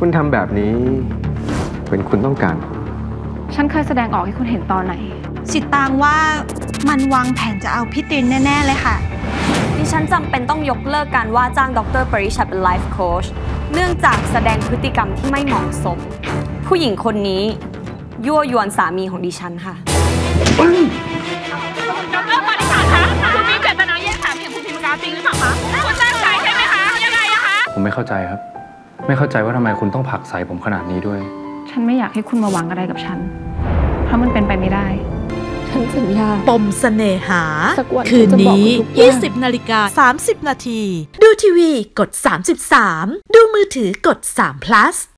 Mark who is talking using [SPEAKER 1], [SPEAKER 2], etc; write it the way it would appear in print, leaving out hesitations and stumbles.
[SPEAKER 1] คุณทำแบบนี้เป็นคุณต้องการ
[SPEAKER 2] ฉันเคยแสดงออกให้คุณเห็นตอนไหน
[SPEAKER 3] สิตางว่ามันวางแผนจะเอาพี่ตินแน่ๆเลยค่ะ
[SPEAKER 4] ดิฉันจำเป็นต้องยกเลิกการว่าจ้างดร.ปริชัดเป็นไลฟ์โค้ชเนื่องจากแสดงพฤติกรรมที่ไม่เหมาะสมผู้หญิงคนนี้ยั่วยวนสามีของดิฉันค่ะ
[SPEAKER 5] ดร.ปริชัดคะคุณมีเจตนาแย่งสามีของคุณพิมพ์การจริงหรือเปล่าคะคุณตั้งใจใช่ไหมคะยังไงอะคะ
[SPEAKER 1] ผมไม่เข้าใจครับไม่เข้าใจว่าทำไมคุณต้องผลักใส่ผมขนาดนี้ด้วย
[SPEAKER 2] ฉันไม่อยากให้คุณมาหวังอะไรกับฉันเพราะมันเป็นไปไม่ได้
[SPEAKER 6] ฉันสัญญา
[SPEAKER 7] ปมเสน่หาคืนนี้ 20:30 น.ดูทีวีกด33ดูมือถือกด3 plus